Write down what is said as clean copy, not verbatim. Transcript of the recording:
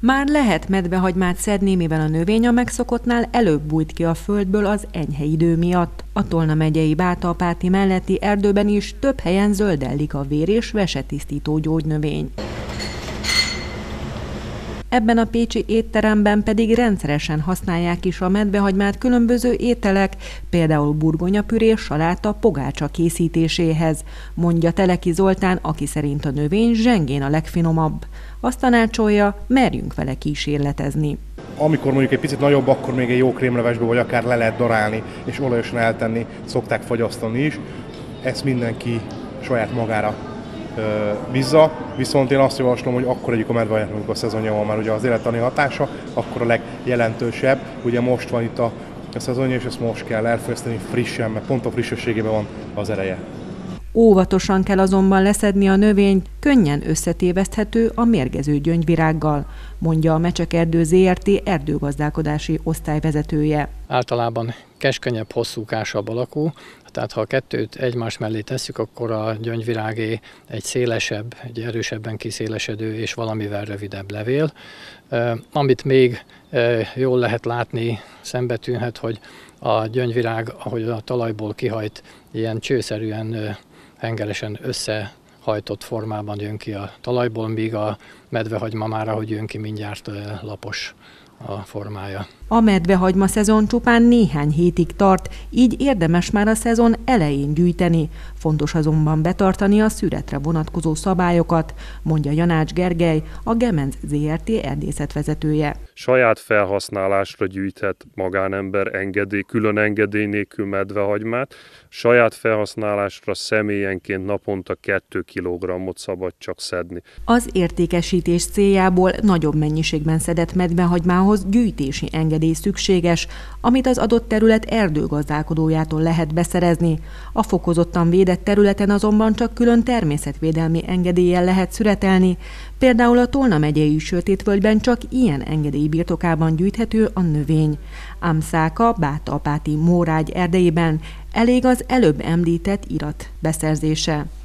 Már lehet medvehagymát szedni, mivel a növény a megszokottnál előbb bújt ki a földből az enyhe idő miatt. A Tolna megyei Bátalpáti melletti erdőben is több helyen zöldellik a vér- és vesetisztító gyógynövény. Ebben a pécsi étteremben pedig rendszeresen használják is a medvehagymát különböző ételek, például burgonyapüré, saláta, pogácsa készítéséhez, mondja Teleki Zoltán, aki szerint a növény zsengén a legfinomabb. Azt tanácsolja, merjünk vele kísérletezni. Amikor mondjuk egy picit nagyobb, akkor még egy jó krémlevesbe, vagy akár le lehet darálni, és olajosan eltenni, szokták fagyasztani is. Ezt mindenki saját magára bízza, viszont én azt javaslom, hogy akkor egyik a medvehagymát, amikor a szezonja van, már ugye az élettani hatása, akkor a legjelentősebb. Ugye most van itt a szezonja, és ezt most kell elfogyasztani frissen, mert pont a frissességében van az ereje. Óvatosan kell azonban leszedni a növényt, könnyen összetéveszthető a mérgező gyöngyvirággal, mondja a Mecsekerdő Zrt. Erdőgazdálkodási osztályvezetője. Általában keskenyebb, hosszúkásabb alakú, tehát ha a kettőt egymás mellé tesszük, akkor a gyöngyvirágé egy szélesebb, egy erősebben kiszélesedő és valamivel rövidebb levél. Amit még jól lehet látni, szembetűnhet, hogy a gyöngyvirág, ahogy a talajból kihajt, ilyen csőszerűen, hengeresen összehajtott formában jön ki a talajból, míg a medvehagyma már, ahogy jön ki, mindjárt lapos a formája. A medvehagyma szezon csupán néhány hétig tart, így érdemes már a szezon elején gyűjteni. Fontos azonban betartani a szüretre vonatkozó szabályokat, mondja Janács Gergely, a Gemenc Zrt. Erdészetvezetője. Saját felhasználásra gyűjthet magánember külön engedély nélkül medvehagymát, saját felhasználásra személyenként naponta 2 kg-ot szabad csak szedni. Az értékesítés céljából nagyobb mennyiségben szedett medvehagymához gyűjtési engedély szükséges, amit az adott terület erdőgazdálkodójától lehet beszerezni. A fokozottan védett területen azonban csak külön természetvédelmi engedéllyel lehet szüretelni, például a Tolna megyei Sötétvölgyben csak ilyen engedély birtokában gyűjthető a növény. Ám Száka, Bátalpáti Mórágy erdejében elég az előbb említett irat beszerzése.